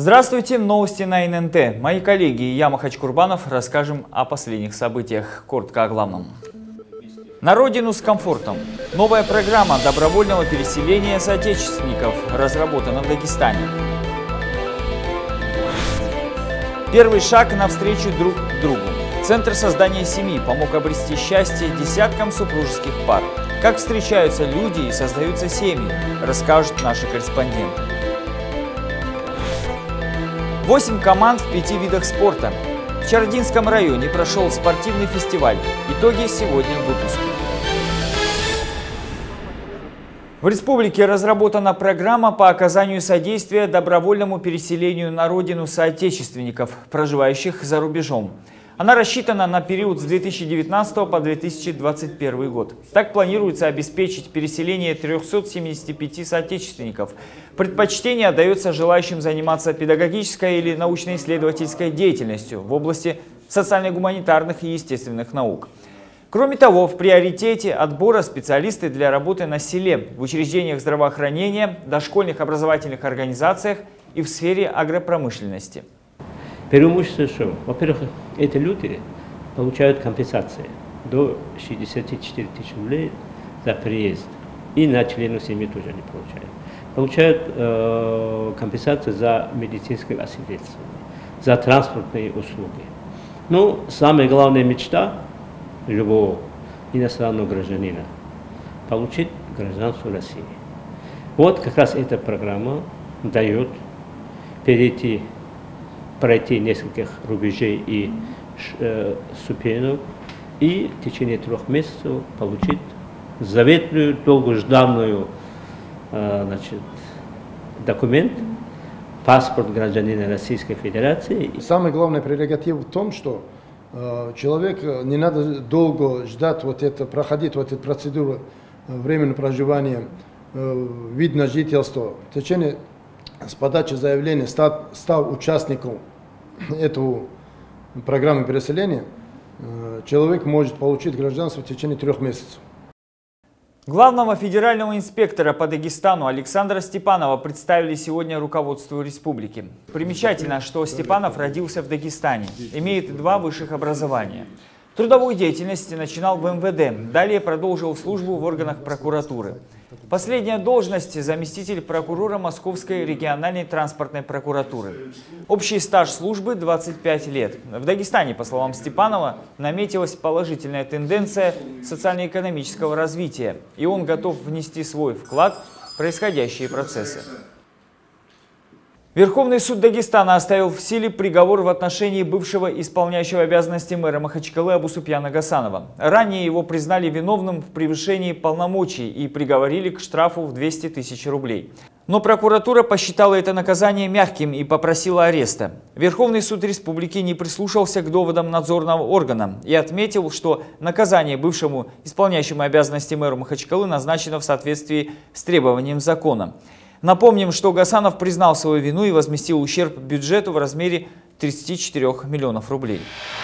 Здравствуйте, новости на ННТ. Мои коллеги и я, Махач Курбанов, расскажем о последних событиях. Коротко о главном. На родину с комфортом. Новая программа добровольного переселения соотечественников разработана в Дагестане. Первый шаг навстречу друг к другу. Центр создания семьи помог обрести счастье десяткам супружеских пар. Как встречаются люди и создаются семьи, расскажут наши корреспонденты. 8 команд в 5 видах спорта. В Чардинском районе прошел спортивный фестиваль. Итоги сегодня в выпуске. В республике разработана программа по оказанию содействия добровольному переселению на родину соотечественников, проживающих за рубежом. Она рассчитана на период с 2019 по 2021 год. Так планируется обеспечить переселение 375 соотечественников. Предпочтение отдается желающим заниматься педагогической или научно-исследовательской деятельностью в области социально-гуманитарных и естественных наук. Кроме того, в приоритете отбора специалисты для работы на селе, в учреждениях здравоохранения, дошкольных образовательных организациях и в сфере агропромышленности. Преимущество что? Во-первых, эти люди получают компенсации до 64 тысяч рублей за приезд. И на членов семьи тоже не получают. Получают компенсацию за медицинское освидетельствование, за транспортные услуги. Ну, самая главная мечта любого иностранного гражданина – получить гражданство России. Вот как раз эта программа дает пройти нескольких рубежей и ступенек и в течение 3 месяцев получить заветную, долгожданную документ, паспорт гражданина Российской Федерации. Самая главная прерогатива в том, что человек не надо долго ждать, проходить эту процедуру временного проживания, вид на жительство. В течение с подачи заявления, став участником этого программы переселения, человек может получить гражданство в течение 3 месяцев. Главного федерального инспектора по Дагестану Александра Степанова представили сегодня руководству республики. Примечательно, что Степанов родился в Дагестане, имеет 2 высших образования. Трудовую деятельность начинал в МВД, далее продолжил службу в органах прокуратуры. Последняя должность – заместитель прокурора Московской региональной транспортной прокуратуры. Общий стаж службы – 25 лет. В Дагестане, по словам Степанова, наметилась положительная тенденция социально-экономического развития, и он готов внести свой вклад в происходящие процессы. Верховный суд Дагестана оставил в силе приговор в отношении бывшего исполняющего обязанности мэра Махачкалы Абусупьяна Гасанова. Ранее его признали виновным в превышении полномочий и приговорили к штрафу в 200 тысяч рублей. Но прокуратура посчитала это наказание мягким и попросила ареста. Верховный суд республики не прислушался к доводам надзорного органа и отметил, что наказание бывшему исполняющему обязанности мэру Махачкалы назначено в соответствии с требованием закона. Напомним, что Гасанов признал свою вину и возместил ущерб бюджету в размере 34 миллионов рублей.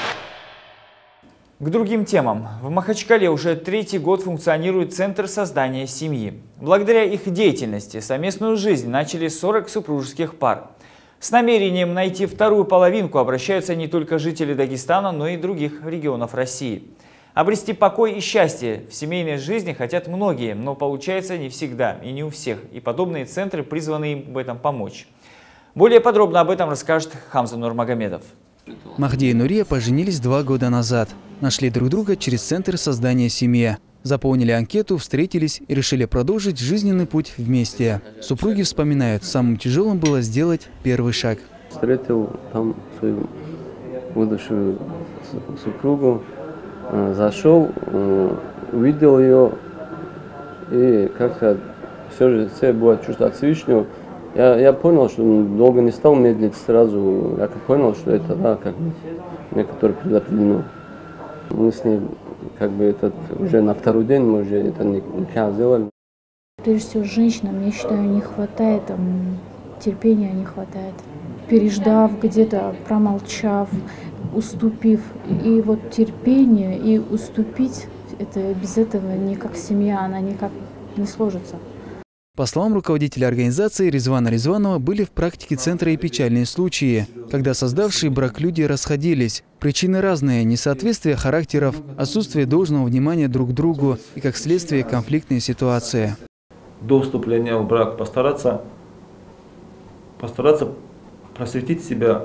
К другим темам. В Махачкале уже 3-й год функционирует Центр создания семьи. Благодаря их деятельности совместную жизнь начали 40 супружеских пар. С намерением найти вторую половинку обращаются не только жители Дагестана, но и других регионов России. Обрести покой и счастье в семейной жизни хотят многие, но получается не всегда и не у всех. И подобные центры призваны им в этом помочь. Более подробно об этом расскажет Хамза Нурмагомедов. Махди и Нурия поженились 2 года назад. Нашли друг друга через Центр создания семьи. Заполнили анкету, встретились и решили продолжить жизненный путь вместе. Супруги вспоминают, самым тяжелым было сделать первый шаг. Встретил там свою будущую супругу. Зашел, увидел ее, и как-то все же все было чувство от Всевышнего. Я понял, что долго не стал медлить, сразу я понял, что это как мне, который предопределено. Мы с ней уже на 2-й день мы уже это не сделали. Прежде всего, женщинам, я считаю, не хватает терпения, не хватает. Переждав, где-то промолчав, уступив. И вот терпение и уступить, это без этого никак семья, она никак не сложится. По словам руководителя организации Резвана Резванова, были в практике центра и печальные случаи, когда создавшие брак люди расходились. Причины разные – несоответствие характеров, отсутствие должного внимания друг к другу и, как следствие, конфликтные ситуации. До вступления в брак постараться просветить себя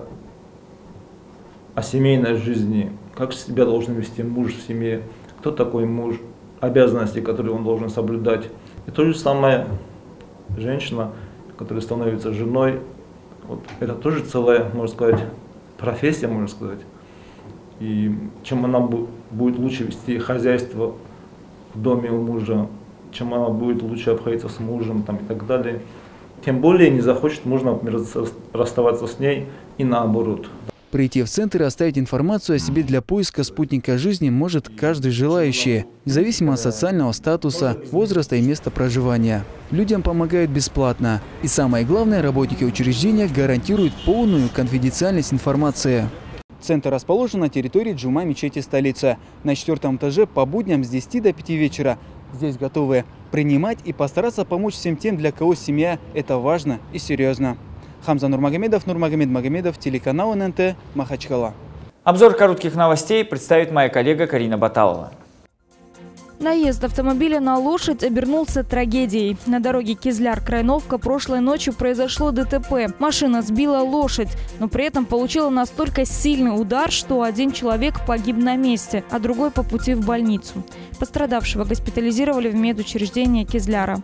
о семейной жизни, как себя должен вести муж в семье, кто такой муж, обязанности, которые он должен соблюдать. И то же самое женщина, которая становится женой, вот, это тоже целая, можно сказать, профессия, можно сказать. И чем она будет лучше вести хозяйство в доме у мужа, чем она будет лучше обходиться с мужем там, и так далее, тем более не захочет, можно расставаться с ней и наоборот. Прийти в центр и оставить информацию о себе для поиска спутника жизни может каждый желающий, независимо от социального статуса, возраста и места проживания. Людям помогают бесплатно. И самое главное, работники учреждения гарантируют полную конфиденциальность информации. Центр расположен на территории Джума мечети столицы. На 4-м этаже по будням с 10 до 5 вечера. Здесь готовы принимать и постараться помочь всем тем, для кого семья – это важно и серьезно. Хамза Нурмагомедов, Нурмагомед Магомедов, телеканал ННТ, Махачкала. Обзор коротких новостей представит моя коллега Карина Баталова. Наезд автомобиля на лошадь обернулся трагедией. На дороге Кизляр-Крайновка прошлой ночью произошло ДТП. Машина сбила лошадь, но при этом получила настолько сильный удар, что один человек погиб на месте, а другой по пути в больницу. Пострадавшего госпитализировали в медучреждение Кизляра.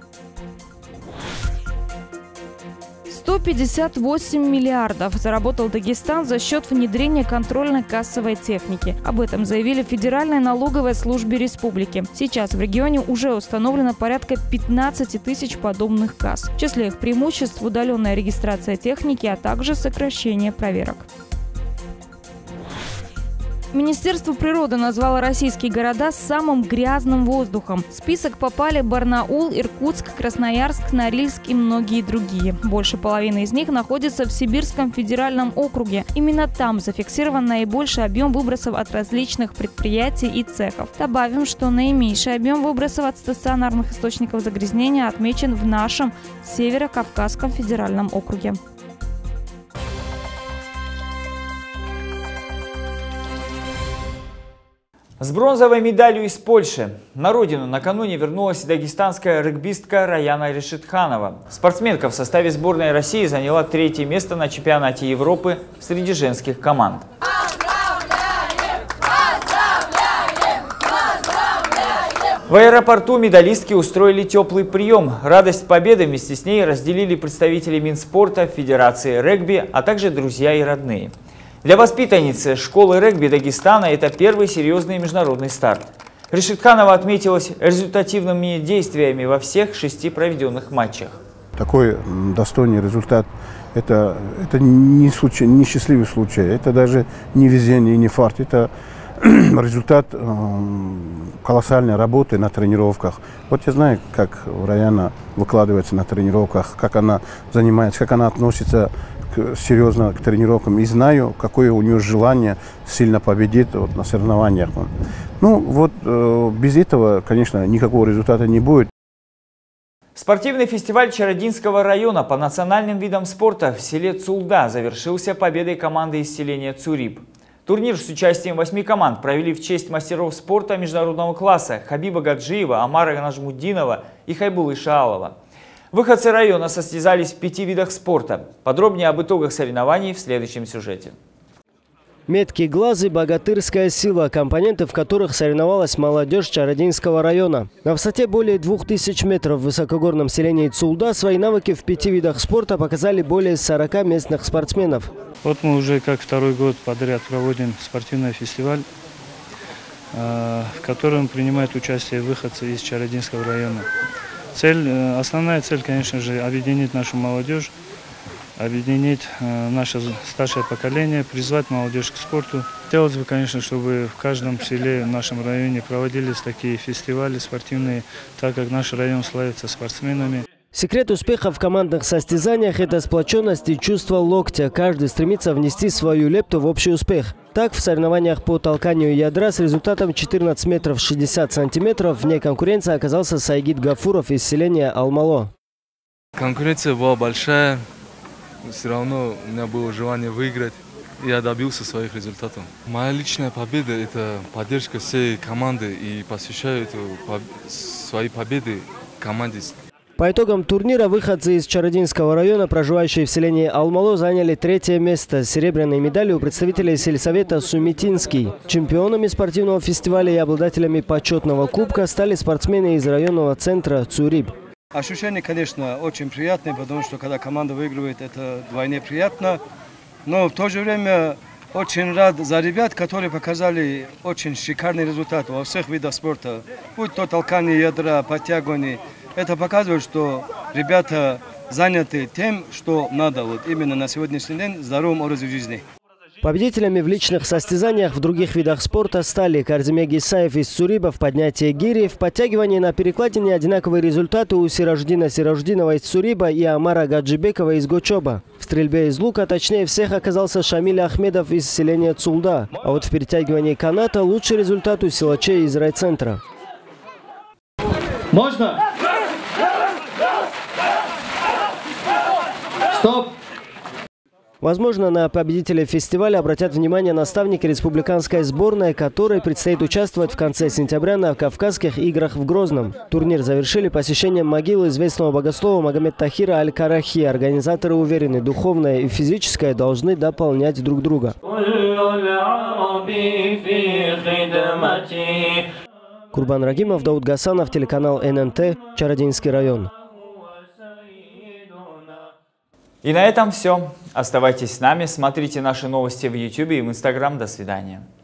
158 миллиардов заработал Дагестан за счет внедрения контрольно-кассовой техники. Об этом заявили в Федеральной налоговой службе республики. Сейчас в регионе уже установлено порядка 15 тысяч подобных касс. В числе их преимуществ удаленная регистрация техники, а также сокращение проверок. Министерство природы назвало российские города самым грязным воздухом. В список попали Барнаул, Иркутск, Красноярск, Норильск и многие другие. Больше половины из них находятся в Сибирском федеральном округе. Именно там зафиксирован наибольший объем выбросов от различных предприятий и цехов. Добавим, что наименьший объем выбросов от стационарных источников загрязнения отмечен в нашем Северо-Кавказском федеральном округе. С бронзовой медалью из Польши на родину накануне вернулась дагестанская регбистка Раяна Решетханова. Спортсменка в составе сборной России заняла 3-е место на чемпионате Европы среди женских команд. В аэропорту медалистки устроили теплый прием. Радость победы вместе с ней разделили представители Минспорта, Федерации регби, а также друзья и родные. Для воспитанницы школы регби Дагестана это первый серьезный международный старт. Решетханова отметилась результативными действиями во всех 6 проведенных матчах. Такой достойный результат – это не счастливый случай, это даже не везение, не фарт, это результат колоссальной работы на тренировках. Вот я знаю, как Раяна выкладывается на тренировках, как она занимается, как она относится серьезно к тренировкам, и знаю, какое у нее желание сильно победить вот, на соревнованиях. Ну вот без этого, конечно, никакого результата не будет. Спортивный фестиваль Чародинского района по национальным видам спорта в селе Цулда завершился победой команды из селения Цуриб. Турнир с участием 8 команд провели в честь мастеров спорта международного класса Хабиба Гаджиева, Амара Нажмуддинова и Хайбулы Шаалова. Выходцы района состязались в 5 видах спорта. Подробнее об итогах соревнований в следующем сюжете. Меткие глазы, богатырская сила, компоненты в которых соревновалась молодежь Чародинского района. На высоте более 2000 метров в высокогорном селении Цулда свои навыки в 5 видах спорта показали более 40 местных спортсменов. Вот мы уже как 2-й год подряд проводим спортивный фестиваль, в котором принимают участие выходцы из Чародинского района. Основная цель, конечно же, объединить нашу молодежь, объединить наше старшее поколение, призвать молодежь к спорту. Хотелось бы, конечно, чтобы в каждом селе в нашем районе проводились такие фестивали спортивные, так как наш район славится спортсменами. Секрет успеха в командных состязаниях – это сплоченность и чувство локтя. Каждый стремится внести свою лепту в общий успех. Так, в соревнованиях по толканию ядра с результатом 14 метров 60 сантиметров вне конкуренции оказался Сайгид Гафуров из селения Алмало. Конкуренция была большая, но все равно у меня было желание выиграть. Я добился своих результатов. Моя личная победа – это поддержка всей команды и посвящаю свои победы команде. По итогам турнира выходцы из Чародинского района, проживающие в селении Алмало, заняли 3-е место. С серебряной медалью у представителей сельсовета Сумитинский. Чемпионами спортивного фестиваля и обладателями почетного кубка стали спортсмены из районного центра Цуриб. Ощущение, конечно, очень приятное, потому что когда команда выигрывает, это вдвойне приятно. Но в то же время очень рад за ребят, которые показали очень шикарный результат во всех видах спорта. Будь то толкание ядра, подтягивание. Это показывает, что ребята заняты тем, что надо вот именно на сегодняшний день здоровым образом жизни. Победителями в личных состязаниях в других видах спорта стали Кардзимек Исаев из Цуриба в поднятии гири, в подтягивании на перекладине одинаковые результаты у Сираждина Сираждинова из Цуриба и Амара Гаджибекова из Гочоба. В стрельбе из лука точнее всех оказался Шамиль Ахмедов из селения Цулда, а вот в перетягивании каната лучший результат у силачей из райцентра. Можно? Стоп! Возможно, на победителей фестиваля обратят внимание наставники республиканской сборной, которой предстоит участвовать в конце сентября на Кавказских играх в Грозном. Турнир завершили посещением могилы известного богослова Магомед Тахира Аль-Карахи. Организаторы уверены, духовное и физическое должны дополнять друг друга. Курбан Рагимов, Дауд Гасанов, телеканал ННТ, Чародинский район. И на этом все. Оставайтесь с нами, смотрите наши новости в YouTube и в Instagram. До свидания.